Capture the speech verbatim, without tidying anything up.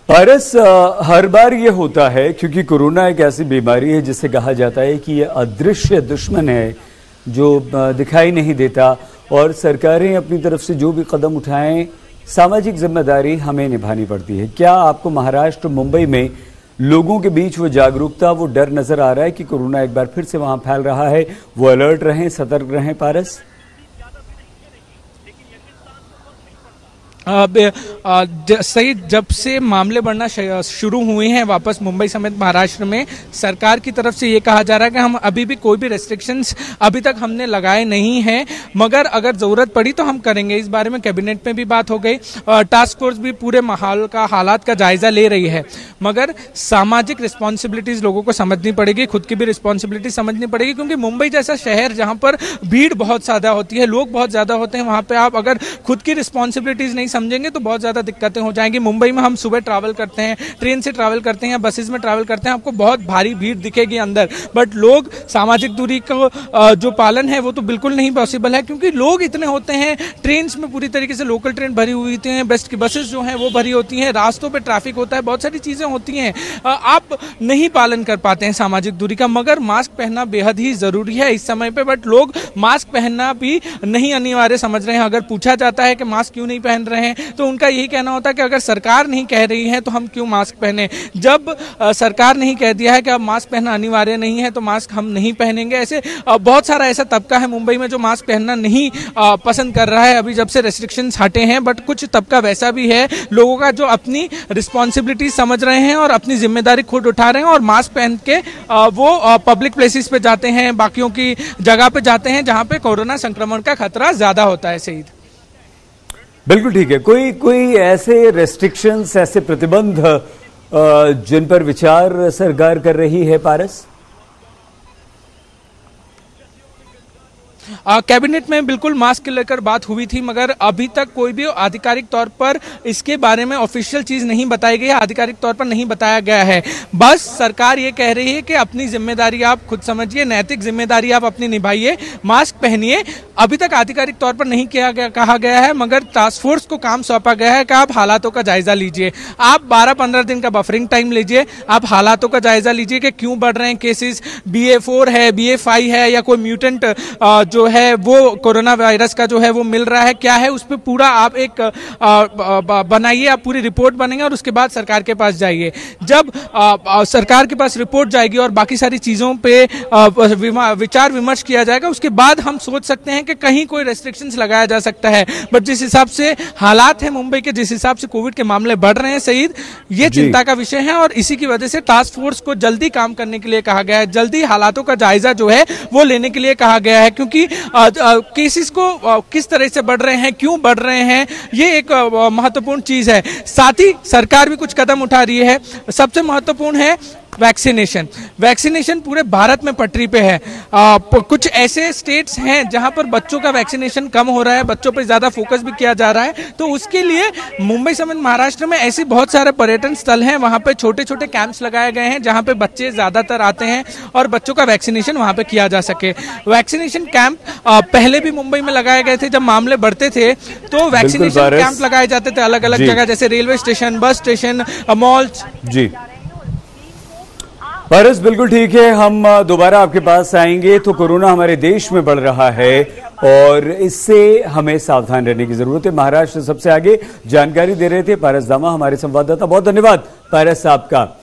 पारस, हर बार ये होता है क्योंकि कोरोना एक ऐसी बीमारी है जिसे कहा जाता है कि ये अदृश्य दुश्मन है जो दिखाई नहीं देता, और सरकारें अपनी तरफ से जो भी कदम उठाएं सामाजिक जिम्मेदारी हमें निभानी पड़ती है। क्या आपको महाराष्ट्र मुंबई में लोगों के बीच वो जागरूकता, वो डर नजर आ रहा है कि कोरोना एक बार फिर से वहां फैल रहा है? वो अलर्ट रहें, सतर्क रहें पारस। अब सही जब से मामले बढ़ना शुरू हुए हैं वापस मुंबई समेत महाराष्ट्र में, सरकार की तरफ से ये कहा जा रहा है कि हम अभी भी कोई भी रेस्ट्रिक्शंस अभी तक हमने लगाए नहीं हैं, मगर अगर ज़रूरत पड़ी तो हम करेंगे। इस बारे में कैबिनेट में भी बात हो गई, टास्क फोर्स भी पूरे माहौल का, हालात का जायजा ले रही है। मगर सामाजिक रिस्पॉन्सिबिलिटीज़ लोगों को समझनी पड़ेगी, खुद की भी रिस्पॉन्सिबिलिटी समझनी पड़ेगी, क्योंकि मुंबई जैसा शहर जहाँ पर भीड़ बहुत ज़्यादा होती है, लोग बहुत ज़्यादा होते हैं, वहाँ पर आप अगर खुद की रिस्पॉन्सिबिलिटीज़ नहीं समझेंगे तो बहुत ज्यादा दिक्कतें हो जाएंगी। मुंबई में हम सुबह ट्रैवल करते हैं, ट्रेन से ट्रैवल करते हैं या बसेस में ट्रैवल करते हैं, आपको बहुत भारी भीड़ दिखेगी अंदर, बट लोग सामाजिक दूरी का जो पालन है वो तो बिल्कुल नहीं पॉसिबल है, क्योंकि लोग इतने होते हैं। ट्रेन में पूरी तरीके से लोकल ट्रेन भरी हुई होती हैं, बेस्ट की बसेस जो हैं वो भरी होती हैं, रास्तों पर ट्रैफिक होता है, बहुत सारी चीजें होती हैं, आप नहीं पालन कर पाते हैं सामाजिक दूरी का। मगर मास्क पहनना बेहद ही जरूरी है इस समय पे, बट लोग मास्क पहनना भी नहीं अनिवार्य समझ रहे हैं। अगर पूछा जाता है कि मास्क क्यों नहीं पहन रहे हैं तो उनका यही कहना होता है कि अगर सरकार नहीं कह रही है तो हम क्यों मास्क पहने। जब आ, सरकार नहीं कह दिया है कि अब मास्क पहनना अनिवार्य नहीं है तो मास्क हम नहीं पहनेंगे। ऐसे आ, बहुत सारा ऐसा तबका है मुंबई में जो मास्क पहनना नहीं आ, पसंद कर रहा है अभी जब से रेस्ट्रिक्शंस हटे हैं, बट कुछ तबका वैसा भी है लोगों का जो अपनी रिस्पॉन्सिबिलिटी समझ रहे हैं और अपनी जिम्मेदारी खुद उठा रहे हैं और मास्क पहन के आ, वो आ, पब्लिक प्लेसेस पे जाते हैं, बाकियों की जगह पे जाते हैं जहां पे कोरोना संक्रमण का खतरा ज्यादा होता है। सही, बिल्कुल ठीक है। कोई कोई ऐसे रेस्ट्रिक्शंस, ऐसे प्रतिबंध जिन पर विचार सरकार कर रही है पारस? कैबिनेट में बिल्कुल मास्क को लेकर बात हुई थी, मगर अभी तक कोई भी आधिकारिक तौर पर इसके बारे में ऑफिशियल चीज नहीं बताई गई है, आधिकारिक तौर पर नहीं बताया गया है। बस सरकार ये कह रही है कि अपनी जिम्मेदारी आप खुद समझिए, नैतिक जिम्मेदारी आप अपनी निभाइए, मास्क पहनिए। अभी तक आधिकारिक तौर पर नहीं किया गया, कहा गया है, मगर टास्क फोर्स को काम सौंपा गया है कि आप हालातों का जायजा लीजिए। आप बारह पंद्रह दिन का बफरिंग टाइम लीजिए, आप हालातों का जायजा लीजिए कि क्यों बढ़ रहे हैं केसेस, बी ए फोर है, बी ए फाइव है, या कोई म्यूटेंट जो है वो कोरोना वायरस का जो है वो मिल रहा है, क्या है, उस पर पूरा आप एक बनाइए, आप पूरी रिपोर्ट बनेंगे और उसके बाद सरकार के पास जाइए। जब आ, आ, सरकार के पास रिपोर्ट जाएगी और बाकी सारी चीजों पे आ, विचार विमर्श किया जाएगा, उसके बाद हम सोच सकते हैं कि कहीं कोई रेस्ट्रिक्शंस लगाया जा सकता है। बट जिस हिसाब से हालात है मुंबई के, जिस हिसाब से कोविड के मामले बढ़ रहे हैं सईद, ये चिंता का विषय है और इसी की वजह से टास्क फोर्स को जल्दी काम करने के लिए कहा गया है, जल्दी हालातों का जायजा जो है वो लेने के लिए कहा गया है, क्योंकि केसेस को आ, किस तरह से बढ़ रहे हैं, क्यों बढ़ रहे हैं, ये एक महत्वपूर्ण चीज है। साथ ही सरकार भी कुछ कदम उठा रही है। सबसे महत्वपूर्ण है वैक्सीनेशन। वैक्सीनेशन पूरे भारत में पटरी पे है। आ, कुछ ऐसे स्टेट्स हैं जहां पर बच्चों का वैक्सीनेशन कम हो रहा है, बच्चों पर ज्यादा फोकस भी किया जा रहा है, तो उसके लिए मुंबई समेत महाराष्ट्र में ऐसे बहुत सारे पर्यटन स्थल हैं, वहां पे छोटे छोटे कैंप्स लगाए गए हैं जहां पे बच्चे ज्यादातर आते हैं और बच्चों का वैक्सीनेशन वहां पे किया जा सके। वैक्सीनेशन कैंप पहले भी मुंबई में लगाए गए थे, जब मामले बढ़ते थे तो वैक्सीनेशन कैंप लगाए जाते थे अलग अलग जगह, जैसे railway station, bus station, malls. जी पारस, बिल्कुल ठीक है, हम दोबारा आपके पास आएंगे। तो कोरोना हमारे देश में बढ़ रहा है और इससे हमें सावधान रहने की जरूरत है। महाराष्ट्र सबसे आगे जानकारी दे रहे थे पारस दामा, हमारे संवाददाता। बहुत धन्यवाद पारस साहब का।